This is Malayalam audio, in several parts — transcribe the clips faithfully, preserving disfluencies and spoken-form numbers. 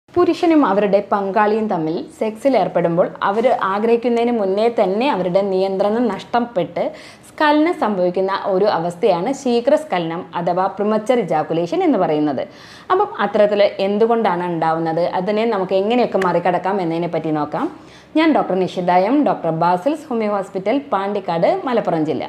പുരുഷനും അവരുടെ പങ്കാളിയും തമ്മിൽ സെക്സിൽ ഏർപ്പെടുമ്പോൾ അവർ ആഗ്രഹിക്കുന്നതിന് മുന്നേ തന്നെ അവരുടെ നിയന്ത്രണം നഷ്ടപ്പെട്ട് സ്ഖലനം സംഭവിക്കുന്ന ഒരു അവസ്ഥയാണ് ശീഘ്രസ്ഖലനം അഥവാ പ്രിമച്ചർ ഇജാക്കുലേഷൻ എന്ന് പറയുന്നത്. അപ്പം അത്തരത്തിൽ എന്തുകൊണ്ടാണ് ഉണ്ടാവുന്നത്, അതിനെ നമുക്ക് എങ്ങനെയൊക്കെ മറികടക്കാം എന്നതിനെ പറ്റി നോക്കാം. ഞാൻ doctor Nishitha M, doctor Basil's homeo hospital, Pandikkad, Malappuram ജില്ല.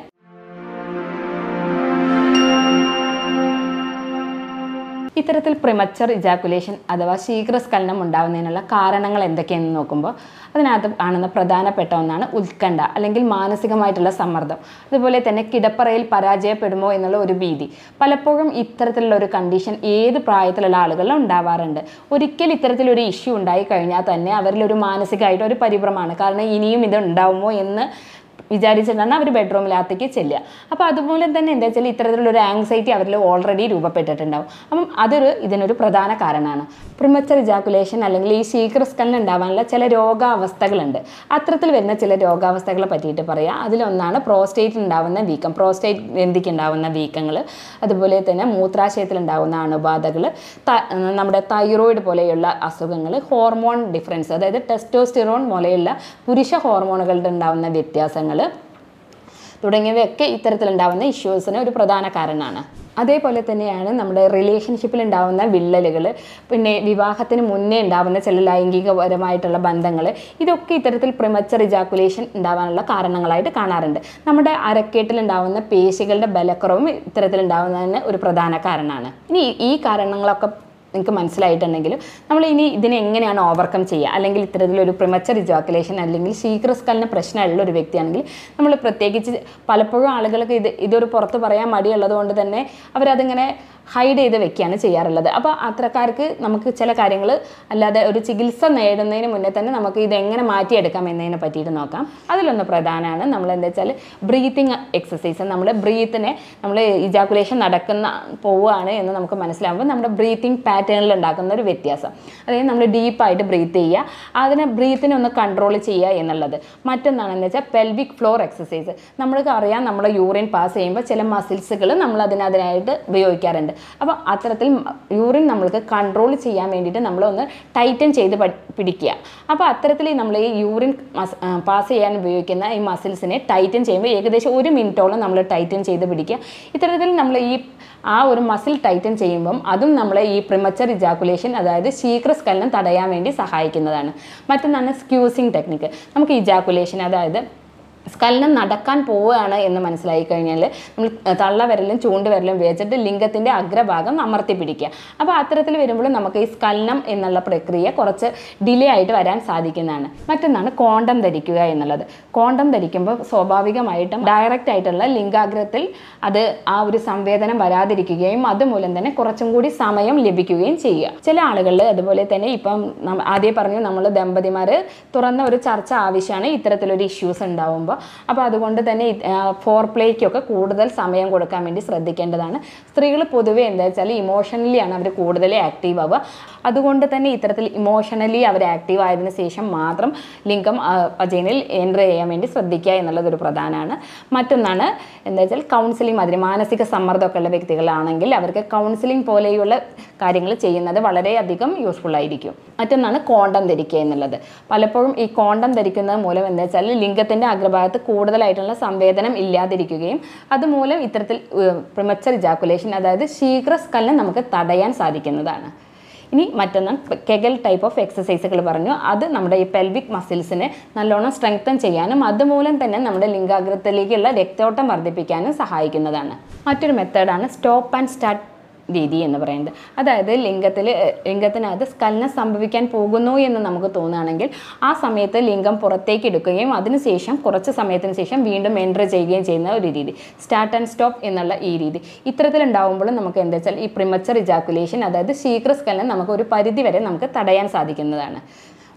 ഇത്തരത്തിൽ പ്രിമച്ചർ ഇജാക്കുലേഷൻ അഥവാ ശീഘ്രസ്ഖലനം ഉണ്ടാകുന്നതിനുള്ള കാരണങ്ങൾ എന്തൊക്കെയെന്ന് നോക്കുമ്പോൾ അതിനകത്ത് കാണുന്ന പ്രധാനപ്പെട്ട ഒന്നാണ് ഉത്കണ്ഠ അല്ലെങ്കിൽ മാനസികമായിട്ടുള്ള സമ്മർദ്ദം. അതുപോലെ തന്നെ കിടപ്പറയിൽ പരാജയപ്പെടുമോ എന്നുള്ള ഒരു ഭീതി. പലപ്പോഴും ഇത്തരത്തിലുള്ള ഒരു കണ്ടീഷൻ ഏത് പ്രായത്തിലുള്ള ആളുകളിലും ഉണ്ടാവാറുണ്ട്. ഒരിക്കൽ ഇത്തരത്തിലൊരു ഇഷ്യൂ ഉണ്ടായി കഴിഞ്ഞാൽ തന്നെ അവരിലൊരു മാനസികമായിട്ട് ഒരു പരിഭ്രമമാണ്. കാരണം ഇനിയും ഇത് ഉണ്ടാവുമോ എന്ന് വിചാരിച്ചിട്ടാണ് അവർ ബെഡ്റൂമിനകത്തേക്ക് ചെല്ലുക. അപ്പോൾ അതുപോലെ തന്നെ എന്താ വെച്ചാൽ ഇത്തരത്തിലുള്ളൊരു ആങ്സൈറ്റി അവരിൽ ഓൾറെഡി രൂപപ്പെട്ടിട്ടുണ്ടാവും. അപ്പം അതൊരു ഇതിനൊരു പ്രധാന കാരണമാണ്. പ്രിമച്ചർ ഇജാക്കുലേഷൻ അല്ലെങ്കിൽ ഈ ശീഘ്രസ്ഖലനം ഉണ്ടാവാനുള്ള ചില രോഗാവസ്ഥകളുണ്ട്. അത്തരത്തിൽ വരുന്ന ചില രോഗാവസ്ഥകളെ പറ്റിയിട്ട് പറയാം. അതിലൊന്നാണ് പ്രോസ്റ്റേറ്റ് ഉണ്ടാവുന്ന വീക്കം, പ്രോസ്റ്റേറ്റ് ഗ്രന്ഥിക്ക് ഉണ്ടാവുന്ന വീക്കങ്ങൾ, അതുപോലെ തന്നെ മൂത്രാശയത്തിൽ ഉണ്ടാകുന്ന അണുബാധകൾ, നമ്മുടെ തൈറോയിഡ് പോലെയുള്ള അസുഖങ്ങൾ, ഹോർമോൺ ഡിഫറൻസ് അതായത് ടെസ്റ്റോസ്റ്റിറോൺ പോലെയുള്ള പുരുഷ ഹോർമോണുകളുടെ ഉണ്ടാകുന്ന വ്യത്യാസങ്ങൾ തുടങ്ങിയവയൊക്കെ ഇത്തരത്തിലുണ്ടാകുന്ന ഇഷ്യൂസിന് ഒരു പ്രധാന കാരണമാണ്. അതേപോലെ തന്നെയാണ് നമ്മുടെ റിലേഷൻഷിപ്പിൽ ഉണ്ടാകുന്ന വിള്ളലുകൾ, പിന്നെ വിവാഹത്തിന് മുന്നേ ഉണ്ടാകുന്ന ചില ലൈംഗികപരമായിട്ടുള്ള ബന്ധങ്ങൾ, ഇതൊക്കെ ഇത്തരത്തിൽ പ്രിമച്ചർ ഇജാക്കുലേഷൻ ഉണ്ടാകാനുള്ള കാരണങ്ങളായിട്ട് കാണാറുണ്ട്. നമ്മുടെ അരക്കേട്ടിലുണ്ടാകുന്ന പേശികളുടെ ബലക്കുറവും ഇത്തരത്തിലുണ്ടാകുന്നതിന് ഒരു പ്രധാന കാരണമാണ്. ഇനി ഈ കാരണങ്ങളൊക്കെ നിങ്ങൾക്ക് മനസ്സിലായിട്ടുണ്ടെങ്കിലും നമ്മൾ ഇനി ഇതിനെ എങ്ങനെയാണ് ഓവർകം ചെയ്യുക, അല്ലെങ്കിൽ ഇത്തരത്തിലൊരു പ്രിമച്ചർ ഇജാക്കുലേഷൻ അല്ലെങ്കിൽ ശീഘ്രസ്ഖലന പ്രശ്നമുള്ള ഒരു വ്യക്തിയാണെങ്കിൽ നമ്മൾ പ്രത്യേകിച്ച് പലപ്പോഴും ആളുകൾക്ക് ഇത് ഇതൊരു പുറത്ത് പറയാൻ മടിയുള്ളത് കൊണ്ട് തന്നെ അവരതിങ്ങനെ ഹൈഡ് ചെയ്ത് വെക്കുകയാണ് ചെയ്യാറുള്ളത്. അപ്പോൾ അത്തരക്കാർക്ക് നമുക്ക് ചില കാര്യങ്ങൾ അല്ലാതെ ഒരു ചികിത്സ നേടുന്നതിന് മുന്നേ തന്നെ നമുക്ക് ഇതെങ്ങനെ മാറ്റിയെടുക്കാം എന്നതിനെ പറ്റിയിട്ട് നോക്കാം. അതിലൊന്ന് പ്രധാനമാണ് നമ്മൾ എന്താ വെച്ചാൽ ബ്രീത്തിങ് എക്സസൈസ്. നമ്മൾ ബ്രീത്തിനെ നമ്മൾ ഇജാക്കുലേഷൻ നടക്കുന്ന പോവുകയാണ് എന്ന് നമുക്ക് മനസ്സിലാകുമ്പോൾ നമ്മുടെ ബ്രീത്തിങ് പാറ്റേണിൽ ഉണ്ടാക്കുന്ന ഒരു വ്യത്യാസം, അതായത് നമ്മൾ ഡീപ്പായിട്ട് ബ്രീത്ത് ചെയ്യുക, അതിനെ ബ്രീത്തിനെ ഒന്ന് കൺട്രോൾ ചെയ്യുക എന്നുള്ളത്. മറ്റൊന്നാണെന്ന് വെച്ചാൽ പെൽവിക് ഫ്ലോർ എക്സസൈസ്. നമ്മൾക്ക് അറിയാം നമ്മുടെ യൂറിൻ പാസ് ചെയ്യുമ്പോൾ ചില മസിൽസുകൾ നമ്മൾ അതിനതിനായിട്ട് ഉപയോഗിക്കാറുണ്ട്. അപ്പോൾ അത്തരത്തിൽ യൂറിൻ നമ്മൾക്ക് കൺട്രോൾ ചെയ്യാൻ വേണ്ടിയിട്ട് നമ്മളൊന്ന് ടൈറ്റൻ ചെയ്ത് പിടിക്കുക. അപ്പോൾ അത്തരത്തിൽ നമ്മൾ ഈ യൂറിൻ പാസ് ചെയ്യാൻ ഉപയോഗിക്കുന്ന ഈ മസിൽസിനെ ടൈറ്റൻ ചെയ്യുമ്പോൾ ഏകദേശം ഒരു മിനിറ്റോളം നമ്മൾ ടൈറ്റൻ ചെയ്ത് പിടിക്കുക. ഇത്തരത്തിൽ നമ്മൾ ഈ ആ ഒരു മസിൽ ടൈറ്റൻ ചെയ്യുമ്പം അതും നമ്മളെ ഈ പ്രിമച്ചർ ഇജാക്കുലേഷൻ അതായത് ശീഘ്രസ്ഖലനം തടയാൻ വേണ്ടി സഹായിക്കുന്നതാണ്. മറ്റൊന്നാണ് സ്ക്യൂസിങ് ടെക്നിക്ക്. നമുക്ക് ഇജാക്കുലേഷൻ അതായത് സ്ഖലനം നടക്കാൻ പോവുകയാണ് എന്ന് മനസ്സിലായി കഴിഞ്ഞാൽ നമ്മൾ തള്ളവിരലും ചൂണ്ടുവിരലും ഉപയോഗിച്ചിട്ട് ലിംഗത്തിൻ്റെ അഗ്രഭാഗം അമർത്തി പിടിക്കുക. അപ്പോൾ അത്തരത്തിൽ വരുമ്പോൾ നമുക്ക് ഈ സ്ഖലനം എന്നുള്ള പ്രക്രിയ കുറച്ച് ഡിലേ ആയിട്ട് വരാൻ സാധിക്കുന്നതാണ്. മറ്റൊന്നാണ് കോണ്ടം ധരിക്കുക എന്നുള്ളത്. കോണ്ടം ധരിക്കുമ്പോൾ സ്വാഭാവികമായിട്ടും ഡയറക്റ്റ് ആയിട്ടുള്ള ലിംഗാഗ്രത്തിൽ അത് ആ ഒരു സംവേദനം വരാതിരിക്കുകയും അതുമൂലം തന്നെ കുറച്ചും കൂടി സമയം ലഭിക്കുകയും ചെയ്യുക. ചില ആളുകളിൽ അതുപോലെ തന്നെ ഇപ്പം ആദ്യം പറഞ്ഞു നമ്മൾ ദമ്പതിമാർ തുറന്ന ഒരു ചർച്ച ആവശ്യമാണ് ഇത്തരത്തിലൊരു ഇഷ്യൂസ് ഉണ്ടാവുമ്പോൾ. അപ്പോൾ അതുകൊണ്ട് തന്നെ ഫോർ പ്ലേക്കൊക്കെ കൂടുതൽ സമയം കൊടുക്കാൻ വേണ്ടി ശ്രദ്ധിക്കേണ്ടതാണ്. സ്ത്രീകൾ പൊതുവേ എന്താ വെച്ചാൽ ഇമോഷണലി ആണ് അവർ കൂടുതൽ ആക്റ്റീവ് ആവുക. അതുകൊണ്ട് തന്നെ ഇത്തരത്തിൽ ഇമോഷണലി അവർ ആക്റ്റീവ് ആയതിനു ശേഷം മാത്രം ലിംഗം വജൈനയിൽ എൻ്റർ ചെയ്യാൻ വേണ്ടി ശ്രദ്ധിക്കുക എന്നുള്ളതൊരു പ്രധാനമാണ്. മറ്റൊന്നാണ് എന്താ വെച്ചാൽ കൗൺസിലിംഗ് മാതിരി മാനസിക സമ്മർദ്ദമൊക്കെ ഉള്ള വ്യക്തികളാണെങ്കിൽ അവർക്ക് കൗൺസിലിംഗ് പോലെയുള്ള കാര്യങ്ങൾ ചെയ്യുന്നത് വളരെയധികം യൂസ്ഫുൾ ആയിരിക്കും. മറ്റൊന്നാണ് കോണ്ടം ധരിക്കുക എന്നുള്ളത്. പലപ്പോഴും ഈ കോണ്ടം ധരിക്കുന്നത് മൂലം എന്താ വെച്ചാൽ ലിംഗത്തിൻ്റെ അഗ്രഭാഗത്ത് കൂടുതലായിട്ടുള്ള സംവേദനം ഇല്ലാതിരിക്കുകയും അതുമൂലം ഇത്തരത്തിൽ പ്രിമച്ചർ ഇജാക്കുലേഷൻ അതായത് ശീഘ്രസ്ഖലനം നമുക്ക് തടയാൻ സാധിക്കുന്നതാണ്. ഇനി മറ്റൊന്ന് കെഗൽ ടൈപ്പ് ഓഫ് എക്സസൈസുകൾ പറഞ്ഞു. അത് നമ്മുടെ ഈ പെൽവിക് മസിൽസിനെ നല്ലോണം സ്ട്രെങ്തൻ ചെയ്യാനും അതുമൂലം തന്നെ നമ്മുടെ ലിംഗാഗ്രത്തിലേക്കുള്ള രക്തോട്ടം വർദ്ധിപ്പിക്കാനും സഹായിക്കുന്നതാണ്. മറ്റൊരു മെത്തേഡാണ് സ്റ്റോപ്പ് ആൻഡ് സ്റ്റാർട്ട് രീതി എന്ന് പറയുന്നത്. അതായത് ലിംഗത്തിൽ ലിംഗത്തിനകത്ത് സ്ഖലനം സംഭവിക്കാൻ പോകുന്നു എന്ന് നമുക്ക് തോന്നുകയാണെങ്കിൽ ആ സമയത്ത് ലിംഗം പുറത്തേക്ക് എടുക്കുകയും അതിനുശേഷം കുറച്ച് സമയത്തിന് ശേഷം വീണ്ടും എൻ്റർ ചെയ്യുകയും ചെയ്യുന്ന ഒരു രീതി, സ്റ്റാർട്ട് ആൻഡ് സ്റ്റോപ്പ് എന്നുള്ള ഈ രീതി. ഇത്തരത്തിലുണ്ടാകുമ്പോഴും നമുക്ക് എന്താ വെച്ചാൽ ഈ പ്രിമച്ചർ ഇജാക്കുലേഷൻ അതായത് ശീഘ്രസ്ഖലനം നമുക്ക് ഒരു പരിധി വരെ നമുക്ക് തടയാൻ സാധിക്കുന്നതാണ്.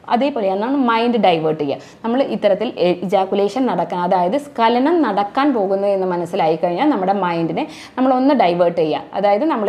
അതേപോലെയാണ് മൈൻഡ് ഡൈവേർട്ട് ചെയ്യുക. നമ്മൾ ഇത്തരത്തിൽ ഇജാക്കുലേഷൻ നടക്കാൻ, അതായത് സ്ഖലനം നടക്കാൻ പോകുന്നു എന്ന് മനസ്സിലായി കഴിഞ്ഞാൽ നമ്മുടെ മൈൻഡിനെ നമ്മളൊന്ന് ഡൈവേർട്ട് ചെയ്യുക. അതായത് നമ്മൾ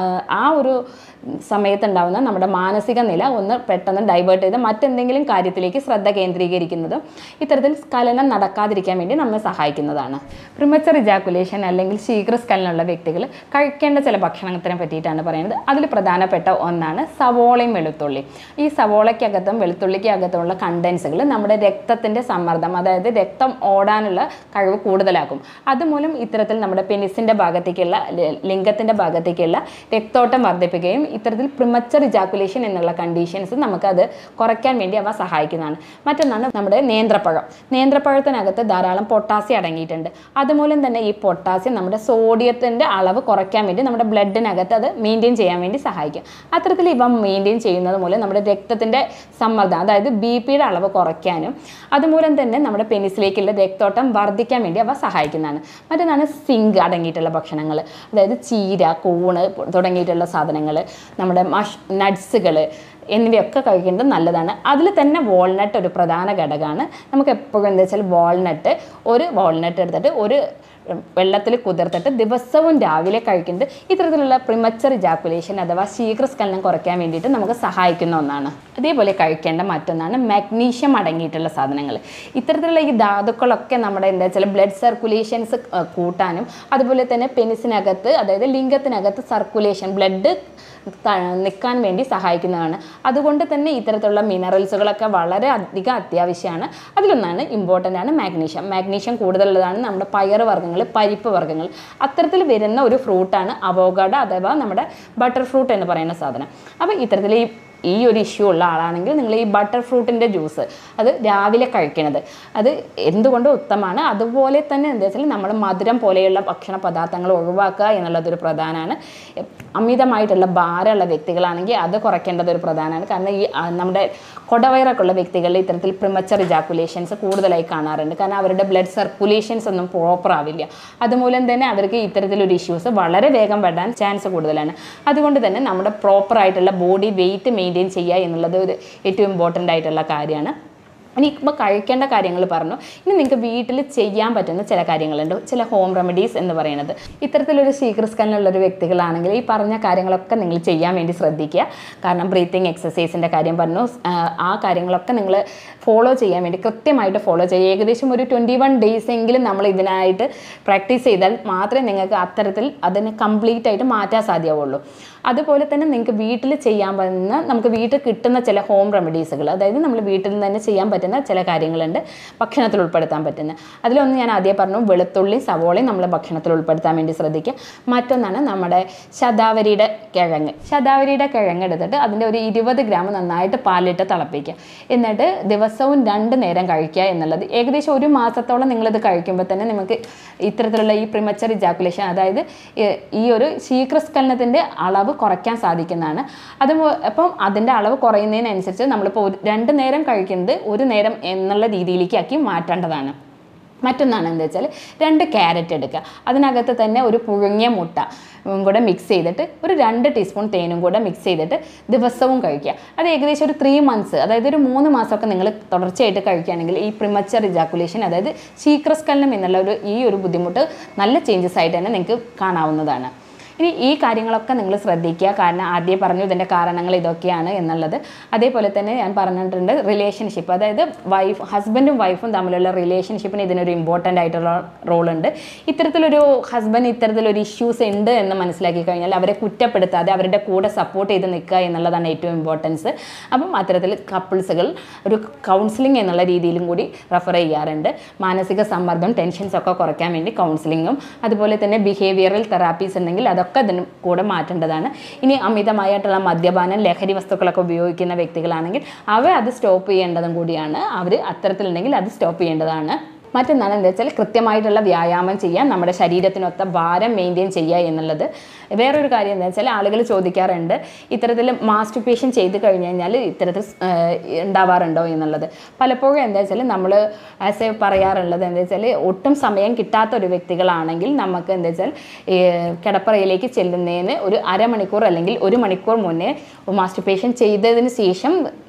ആ ഒരു സമയത്തുണ്ടാകുന്ന നമ്മുടെ മാനസിക നില ഒന്ന് പെട്ടെന്ന് ഡൈവേർട്ട് ചെയ്ത് മറ്റെന്തെങ്കിലും കാര്യത്തിലേക്ക് ശ്രദ്ധ കേന്ദ്രീകരിക്കുന്നതും ഇത്തരത്തിൽ സ്ഖലനം നടക്കാതിരിക്കാൻ വേണ്ടി നമ്മെ സഹായിക്കുന്നതാണ്. പ്രിമച്ചർ ഇജാക്കുലേഷൻ അല്ലെങ്കിൽ ശീഘ്രസ്ഖലനമുള്ള വ്യക്തികൾ കഴിക്കേണ്ട ചില ഭക്ഷണത്തിനെ പറ്റിയിട്ടാണ് പറയുന്നത്. അതിൽ പ്രധാനപ്പെട്ട ഒന്നാണ് സവോളയും വെളുത്തുള്ളി. ഈ സവോളയ്ക്കകത്തും വെളുത്തുള്ളിക്കകത്തുമുള്ള കണ്ടൻസുകൾ നമ്മുടെ രക്തത്തിൻ്റെ സമ്മർദ്ദം, അതായത് രക്തം ഓടാനുള്ള കഴിവ് കൂടുതലാക്കും. അതുമൂലം ഇത്തരത്തിൽ നമ്മുടെ പെനിസിൻ്റെ ഭാഗത്തേക്കുള്ള, ലിംഗത്തിൻ്റെ ഭാഗത്തേക്കുള്ള രക്തോട്ടം വർദ്ധിപ്പിക്കുകയും ഇത്തരത്തിൽ പ്രിമച്ചർ ഇജാക്കുലേഷൻ എന്നുള്ള കണ്ടീഷൻസ് നമുക്കത് കുറയ്ക്കാൻ വേണ്ടി അവ സഹായിക്കുന്നതാണ്. മറ്റൊന്നാണ് നമ്മുടെ നേന്ത്രപ്പഴം. നേന്ത്രപ്പഴത്തിനകത്ത് ധാരാളം പൊട്ടാസ്യം അടങ്ങിയിട്ടുണ്ട്. അതുമൂലം തന്നെ ഈ പൊട്ടാസ്യം നമ്മുടെ സോഡിയത്തിൻ്റെ അളവ് കുറയ്ക്കാൻ വേണ്ടി നമ്മുടെ ബ്ലഡിനകത്ത് അത് മെയിൻറ്റെയിൻ ചെയ്യാൻ വേണ്ടി സഹായിക്കും. അത്തരത്തിൽ ഇവ മെയിൻറ്റെയിൻ ചെയ്യുന്നത് മൂലം നമ്മുടെ രക്തത്തിൻ്റെ സമ്മർദ്ദം, അതായത് ബി പിയുടെ അളവ് കുറയ്ക്കാനും അതുമൂലം തന്നെ നമ്മുടെ പെനിസിലേക്കുള്ള രക്തോട്ടം വർദ്ധിക്കാൻ വേണ്ടി അവ സഹായിക്കുന്നതാണ്. മറ്റൊന്നാണ് സിങ്ക് അടങ്ങിയിട്ടുള്ള ഭക്ഷണങ്ങൾ, അതായത് ചീര, കൂണ് തുടങ്ങിയിട്ടുള്ള സാധനങ്ങൾ, നമ്മുടെ മഷ് നട്ട്സുകൾ എന്നിവയൊക്കെ കഴിക്കേണ്ടത് നല്ലതാണ്. അതിൽ തന്നെ വാൾനട്ട് ഒരു പ്രധാന ഘടകമാണ്. നമുക്ക് എപ്പോഴും എന്താ വെച്ചാൽ വാൾനട്ട് ഒരു വാൾനട്ട് എടുത്തിട്ട് ഒരു വെള്ളത്തിൽ കുതിർത്തിട്ട് ദിവസവും രാവിലെ കഴിക്കുന്നത് ഇത്തരത്തിലുള്ള പ്രിമച്ചർ ഇജാക്കുലേഷൻ അഥവാ ശീഘ്രസ്ഖലനം കുറയ്ക്കാൻ വേണ്ടിയിട്ട് നമുക്ക് സഹായിക്കുന്ന ഒന്നാണ്. അതേപോലെ കഴിക്കേണ്ട മറ്റൊന്നാണ് മാഗ്നീഷ്യം അടങ്ങിയിട്ടുള്ള സാധനങ്ങൾ. ഇത്തരത്തിലുള്ള ഈ ധാതുക്കളൊക്കെ നമ്മുടെ എന്താ വെച്ചാൽ ബ്ലഡ് സർക്കുലേഷൻസ് കൂട്ടാനും അതുപോലെ തന്നെ പെനിസിനകത്ത്, അതായത് ലിംഗത്തിനകത്ത് സർക്കുലേഷൻ, ബ്ലഡ് നിൽക്കാൻ വേണ്ടി സഹായിക്കുന്നതാണ്. അതുകൊണ്ട് തന്നെ ഇത്തരത്തിലുള്ള മിനറൽസുകളൊക്കെ വളരെ അധികം അത്യാവശ്യമാണ്. അതിലൊന്നാണ് ഇമ്പോർട്ടൻ്റ് ആണ് മാഗ്നീഷ്യം. മാഗ്നീഷ്യം കൂടുതലുള്ളതാണ് നമ്മുടെ പയർ വർഗ്ഗങ്ങൾ, പരിപ്പ് വർഗ്ഗങ്ങൾ. അത്തരത്തിൽ വരുന്ന ഒരു ഫ്രൂട്ടാണ് അവോക്കാഡോ അഥവാ നമ്മുടെ ബട്ടർ ഫ്രൂട്ട് എന്ന് പറയുന്ന സാധനം. അപ്പോൾ ഇത്തരത്തിൽ ഈ ഈ ഒരു ഇഷ്യൂ ഉള്ള ആളാണെങ്കിൽ നിങ്ങൾ ഈ ബട്ടർ ഫ്രൂട്ടിൻ്റെ ജ്യൂസ് അത് രാവിലെ കഴിക്കണത് അത് എന്തുകൊണ്ട് ഉത്തമമാണ്. അതുപോലെ തന്നെ എന്താ വെച്ചാൽ നമ്മൾ മധുരം പോലെയുള്ള ഭക്ഷണ പദാർത്ഥങ്ങൾ ഒഴിവാക്കുക എന്നുള്ളതൊരു പ്രധാനമാണ്. അമിതമായിട്ടുള്ള ഭാരമുള്ള വ്യക്തികളാണെങ്കിൽ അത് കുറയ്ക്കേണ്ടത് ഒരു പ്രധാനമാണ്. കാരണം ഈ നമ്മുടെ കൊടവയറൊക്കെ ഉള്ള വ്യക്തികളിൽ ഇത്തരത്തിൽ പ്രിമച്ചർ ഇജാക്കുലേഷൻസ് കൂടുതലായി കാണാറുണ്ട്. കാരണം അവരുടെ ബ്ലഡ് സർക്കുലേഷൻസ് ഒന്നും പ്രോപ്പർ ആവില്ല. അതുമൂലം തന്നെ അവർക്ക് ഇത്തരത്തിലൊരു ഇഷ്യൂസ് വളരെ വേഗം വരാൻ ചാൻസ് കൂടുതലാണ്. അതുകൊണ്ട് തന്നെ നമ്മുടെ പ്രോപ്പറായിട്ടുള്ള ബോഡി വെയിറ്റ് മെയിൻറ്റെയിൻ ചെയ്യുക എന്നുള്ളത് ഒരു ഏറ്റവും ഇമ്പോർട്ടൻ്റ് ആയിട്ടുള്ള കാര്യമാണ്. ഇനി ഇപ്പോൾ കഴിക്കേണ്ട കാര്യങ്ങൾ പറഞ്ഞു. ഇനി നിങ്ങൾക്ക് വീട്ടിൽ ചെയ്യാൻ പറ്റുന്ന ചില കാര്യങ്ങളുണ്ട്, ചില ഹോം റെമഡീസ് എന്ന് പറയുന്നത്. ഇത്തരത്തിലൊരു ശീഘ്രസ്ഖലനമുള്ളൊരു വ്യക്തികളാണെങ്കിൽ ഈ പറഞ്ഞ കാര്യങ്ങളൊക്കെ നിങ്ങൾ ചെയ്യാൻ വേണ്ടി ശ്രദ്ധിക്കുക. കാരണം ബ്രീത്തിങ് എക്സസൈസിൻ്റെ കാര്യം പറഞ്ഞു, ആ കാര്യങ്ങളൊക്കെ നിങ്ങൾ ഫോളോ ചെയ്യാൻ വേണ്ടി കൃത്യമായിട്ട് ഫോളോ ചെയ്യുക. ഏകദേശം ഒരു ട്വൻറ്റി വൺ ഡേയ്സ് എങ്കിലും നമ്മൾ ഇതിനായിട്ട് പ്രാക്ടീസ് ചെയ്താൽ മാത്രമേ നിങ്ങൾക്ക് അത്തരത്തിൽ അതിനെ കംപ്ലീറ്റ് ആയിട്ട് മാറ്റാൻ സാധ്യമാവുള്ളൂ. അതുപോലെ തന്നെ നിങ്ങൾക്ക് വീട്ടിൽ ചെയ്യാൻ പറ്റുന്ന, നമുക്ക് വീട്ടിൽ കിട്ടുന്ന ചില ഹോം റെമഡീസുകൾ, അതായത് നമ്മൾ വീട്ടിൽ നിന്ന് തന്നെ ചെയ്യാൻ പറ്റുന്ന ചില കാര്യങ്ങളുണ്ട് ഭക്ഷണത്തിൽ ഉൾപ്പെടുത്താൻ പറ്റുന്നത്. അതിലൊന്ന് ഞാൻ ആദ്യം പറഞ്ഞു, വെളുത്തുള്ളിയും സവോളയും നമ്മൾ ഭക്ഷണത്തിൽ ഉൾപ്പെടുത്താൻ വേണ്ടി ശ്രദ്ധിക്കുക. മറ്റൊന്നാണ് നമ്മുടെ ശതാവരിയുടെ കിഴങ്ങ്. ശതാവരിയുടെ കിഴങ്ങ് എടുത്തിട്ട് അതിൻ്റെ ഒരു ഇരുപത് ഗ്രാം നന്നായിട്ട് പാലിട്ട് തിളപ്പിക്കുക. എന്നിട്ട് ദിവസവും രണ്ട് നേരം കഴിക്കുക എന്നുള്ളത് ഏകദേശം ഒരു മാസത്തോളം നിങ്ങളിത് കഴിക്കുമ്പോൾ തന്നെ നിങ്ങൾക്ക് ഇത്തരത്തിലുള്ള ഈ പ്രിമച്ചർ ഇജാക്കുലേഷൻ, അതായത് ഈ ഒരു ശീഘ്രസ്ഖലനത്തിൻ്റെ അളവ് കുറയ്ക്കാൻ സാധിക്കുന്നതാണ്. അത് അപ്പം അതിൻ്റെ അളവ് കുറയുന്നതിനനുസരിച്ച് നമ്മളിപ്പോൾ ഒരു രണ്ട് നേരം കഴിക്കുന്നത് ഒരു നേരം എന്നുള്ള രീതിയിലേക്ക് ആക്കി മാറ്റേണ്ടതാണ്. മറ്റൊന്നാണ് എന്താ വെച്ചാൽ രണ്ട് ക്യാരറ്റ് എടുക്കുക, അതിനകത്ത് തന്നെ ഒരു പുഴുങ്ങിയ മുട്ട കൂടെ മിക്സ് ചെയ്തിട്ട് ഒരു രണ്ട് ടീസ്പൂൺ തേനും കൂടെ മിക്സ് ചെയ്തിട്ട് ദിവസവും കഴിക്കുക. അത് ഏകദേശം ഒരു ത്രീ മന്ത്സ് അതായത് ഒരു മൂന്ന് മാസമൊക്കെ നിങ്ങൾ തുടർച്ചയായിട്ട് കഴിക്കുകയാണെങ്കിൽ ഈ പ്രിമച്ചർ ഇജാക്കുലേഷൻ, അതായത് ശീഘ്രസ്ഖലനം എന്നുള്ള ഒരു ഈ ഒരു ബുദ്ധിമുട്ട് നല്ല ചേഞ്ചസ് ആയിട്ട് തന്നെ നിങ്ങൾക്ക് കാണാവുന്നതാണ്. ഇനി ഈ കാര്യങ്ങളൊക്കെ നിങ്ങൾ ശ്രദ്ധിക്കുക. കാരണം ആദ്യം പറഞ്ഞു ഇതിൻ്റെ കാരണങ്ങൾ ഇതൊക്കെയാണ് എന്നുള്ളത്. അതേപോലെ തന്നെ ഞാൻ പറഞ്ഞിട്ടുണ്ട് റിലേഷൻഷിപ്പ്, അതായത് വൈഫ് ഹസ്ബൻഡും വൈഫും തമ്മിലുള്ള റിലേഷൻഷിപ്പിന് ഇതിനൊരു ഇമ്പോർട്ടൻ്റ് ആയിട്ടുള്ള റോളുണ്ട്. ഇത്തരത്തിലൊരു ഹസ്ബൻഡ് ഇത്തരത്തിലൊരു ഇഷ്യൂസ് ഉണ്ട് എന്ന് മനസ്സിലാക്കി കഴിഞ്ഞാൽ അവരെ കുറ്റപ്പെടുത്താതെ അവരുടെ കൂടെ സപ്പോർട്ട് ചെയ്ത് നിൽക്കുക എന്നുള്ളതാണ് ഏറ്റവും ഇമ്പോർട്ടൻസ്. അപ്പം അത്തരത്തിൽ കപ്പിൾസുകൾ ഒരു കൗൺസിലിംഗ് എന്നുള്ള രീതിയിലും കൂടി റെഫർ ചെയ്യാറുണ്ട്. മാനസിക സമ്മർദ്ദം, ടെൻഷൻസ് ഒക്കെ കുറയ്ക്കാൻ വേണ്ടി കൗൺസിലിങ്ങും അതുപോലെ തന്നെ ബിഹേവിയറൽ തെറാപ്പീസ് ഉണ്ടെങ്കിൽ അതൊക്കെ ഒക്കെ അതിന് കൂടെ മാറ്റേണ്ടതാണ്. ഇനി അമിതമായിട്ടുള്ള മദ്യപാനം, ലഹരി വസ്തുക്കളൊക്കെ ഉപയോഗിക്കുന്ന വ്യക്തികളാണെങ്കിൽ അവ അത് സ്റ്റോപ്പ് ചെയ്യേണ്ടതും കൂടിയാണ്. അവർ അത്തരത്തിലുണ്ടെങ്കിൽ അത് സ്റ്റോപ്പ് ചെയ്യേണ്ടതാണ്. മറ്റൊന്നാണ് എന്താ വെച്ചാൽ കൃത്യമായിട്ടുള്ള വ്യായാമം ചെയ്യാൻ, നമ്മുടെ ശരീരത്തിനൊത്ത ഭാരം മെയിൻറ്റെയിൻ ചെയ്യുക എന്നുള്ളത്. വേറൊരു കാര്യം എന്താ വെച്ചാൽ ആളുകൾ ചോദിക്കാറുണ്ട് ഇത്തരത്തിൽ മാസ്റ്റുർബേഷൻ ചെയ്ത് കഴിഞ്ഞ് കഴിഞ്ഞാൽ ഇത്തരത്തിൽ ഉണ്ടാവാറുണ്ടോ എന്നുള്ളത്. പലപ്പോഴും എന്താ വെച്ചാൽ നമ്മൾ ആസ് എ പറയാറുള്ളത് എന്താ വെച്ചാൽ ഒട്ടും സമയം കിട്ടാത്ത ഒരു വ്യക്തികളാണെങ്കിൽ നമുക്ക് എന്താ വെച്ചാൽ കിടപ്പറയിലേക്ക് ചെല്ലുന്നതിന് ഒരു അരമണിക്കൂർ അല്ലെങ്കിൽ ഒരു മണിക്കൂർ മുന്നേ മാസ്റ്റുർബേഷൻ ചെയ്തതിന് ശേഷം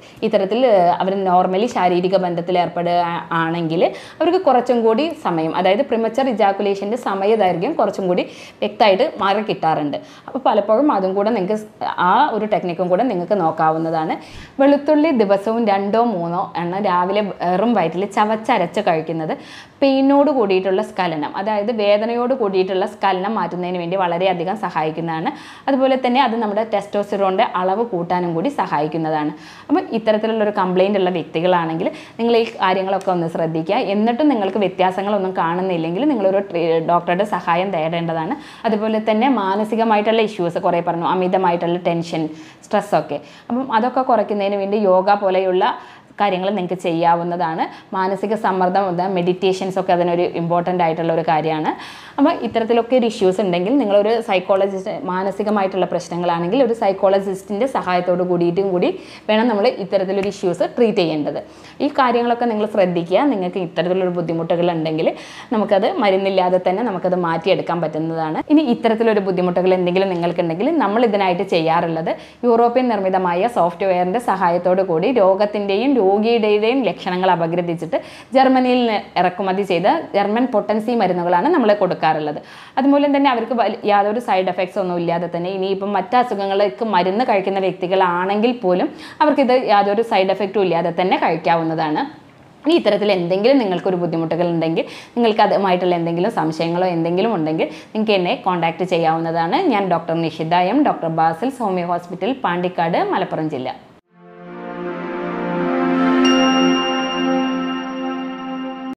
ഇത്തരത്തിൽ അവർ നോർമലി ശാരീരിക ബന്ധത്തിൽ ഏർപ്പെടുക ആണെങ്കിൽ അവർക്ക് കുറച്ചും കൂടി സമയം, അതായത് പ്രിമച്ചർ ഇജാക്കുലേഷൻ്റെ സമയദൈർഘ്യം കുറച്ചും കൂടി വ്യക്തമായിട്ട് മാറി കിട്ടാറുണ്ട്. അപ്പോൾ പലപ്പോഴും അതും കൂടെ നിങ്ങൾക്ക് ആ ഒരു ടെക്നിക്കും കൂടെ നിങ്ങൾക്ക് നോക്കാവുന്നതാണ്. വെളുത്തുള്ളി ദിവസവും രണ്ടോ മൂന്നോ എണ്ണം രാവിലെ വെറും വയറ്റിൽ ചവച്ചരച്ച് കഴിക്കുന്നത് പെയിനോട് കൂടിയിട്ടുള്ള സ്ഖലനം, അതായത് വേദനയോട് കൂടിയിട്ടുള്ള സ്ഖലനം മാറ്റുന്നതിന് വേണ്ടി വളരെയധികം സഹായിക്കുന്നതാണ്. അതുപോലെ തന്നെ അത് നമ്മുടെ ടെസ്റ്റോസ്റ്ററോണിൻ്റെ അളവ് കൂട്ടാനും കൂടി സഹായിക്കുന്നതാണ്. അപ്പം ഇത്തരത്തിലുള്ളൊരു കംപ്ലയിൻ്റ് ഉള്ള വ്യക്തികളാണെങ്കിൽ നിങ്ങൾ ഈ കാര്യങ്ങളൊക്കെ ഒന്ന് ശ്രദ്ധിക്കുക. എന്നിട്ടും നിങ്ങൾക്ക് വ്യത്യാസങ്ങളൊന്നും കാണുന്നില്ലെങ്കിൽ നിങ്ങളൊരു ഡോക്ടറുടെ സഹായം തേടേണ്ടതാണ്. അതുപോലെ തന്നെ മാനസികമായിട്ടുള്ള ഇഷ്യൂസ് കുറേ പറഞ്ഞു, അമിതമായിട്ടുള്ള ടെൻഷൻ, സ്ട്രെസ്സൊക്കെ, അപ്പം അതൊക്കെ കുറയ്ക്കുന്നതിന് വേണ്ടി യോഗ പോലെയുള്ള കാര്യങ്ങൾ നിങ്ങൾക്ക് ചെയ്യാവുന്നതാണ്. മാനസിക സമ്മർദ്ദം, മെഡിറ്റേഷൻസ് ഒക്കെ അതിനൊരു ഇമ്പോർട്ടൻ്റ് ആയിട്ടുള്ള ഒരു കാര്യമാണ്. അപ്പോൾ ഇത്തരത്തിലൊക്കെ ഒരു ഇഷ്യൂസ് ഉണ്ടെങ്കിൽ നിങ്ങളൊരു സൈക്കോളജിസ്റ്റ്, മാനസികമായിട്ടുള്ള പ്രശ്നങ്ങളാണെങ്കിൽ ഒരു സൈക്കോളജിസ്റ്റിൻ്റെ സഹായത്തോട് കൂടിയിട്ടും കൂടി വേണം നമ്മൾ ഇത്തരത്തിലൊരു ഇഷ്യൂസ് ട്രീറ്റ് ചെയ്യേണ്ടത്. ഈ കാര്യങ്ങളൊക്കെ നിങ്ങൾ ശ്രദ്ധിക്കുക. നിങ്ങൾക്ക് ഇത്തരത്തിലൊരു ബുദ്ധിമുട്ടുകൾ ഉണ്ടെങ്കിൽ നമുക്കത് മരുന്നില്ലാതെ തന്നെ നമുക്കത് മാറ്റിയെടുക്കാൻ പറ്റുന്നതാണ്. ഇനി ഇത്തരത്തിലൊരു ബുദ്ധിമുട്ടുകൾ എന്തെങ്കിലും നിങ്ങൾക്കുണ്ടെങ്കിൽ നമ്മൾ ഇതിനായിട്ട് ചെയ്യാറുള്ളത് യൂറോപ്യൻ നിർമ്മിതമായ സോഫ്റ്റ്വെയറിൻ്റെ സഹായത്തോടു കൂടി രോഗത്തിൻ്റെയും രോഗിയുടെയും ലക്ഷണങ്ങൾ അപഗ്രഥിച്ചിട്ട് ജർമ്മനിയിൽ ഇറക്കുമതി ചെയ്ത ജർമ്മൻ പൊട്ടൻസി മരുന്നുകളാണ് നമ്മൾ കൊടുക്കാറുള്ളത്. അതുമൂലം തന്നെ അവർക്ക് യാതൊരു സൈഡ് എഫക്ട്സ് ഒന്നും ഇല്ലാതെ തന്നെ ഇനിയിപ്പം മറ്റ് അസുഖങ്ങൾക്ക് മരുന്ന് കഴിക്കുന്ന വ്യക്തികളാണെങ്കിൽ പോലും അവർക്കിത് യാതൊരു സൈഡ് എഫക്റ്റും ഇല്ലാതെ തന്നെ കഴിക്കാവുന്നതാണ്. ഇനി ഇത്തരത്തിൽ എന്തെങ്കിലും നിങ്ങൾക്കൊരു ബുദ്ധിമുട്ടുകൾ ഉണ്ടെങ്കിൽ, നിങ്ങൾക്ക് അതുമായിട്ടുള്ള എന്തെങ്കിലും സംശയങ്ങളോ എന്തെങ്കിലും ഉണ്ടെങ്കിൽ നിങ്ങൾക്ക് എന്നെ കോൺടാക്റ്റ് ചെയ്യാവുന്നതാണ്. ഞാൻ doctor Nishitha M, doctor Basil's homeo hospital, Pandikkad, Malappuram ജില്ല.